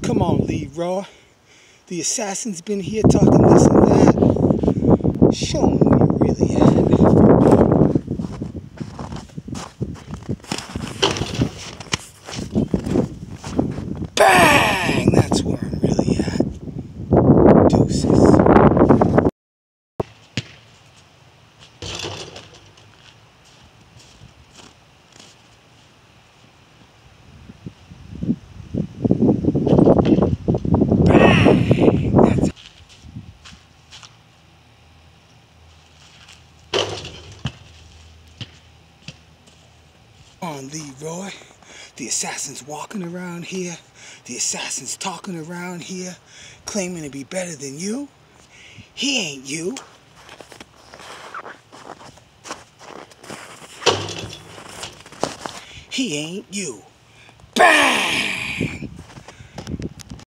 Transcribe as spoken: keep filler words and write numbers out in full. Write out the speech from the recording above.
Come on, Leroy. The assassin's been here talking this and that. Show them where you really at. Bang! That's where I'm really at. Deuces. On, Leroy. The assassin's walking around here. The assassin's talking around here, claiming to be better than you. He ain't you. He ain't you.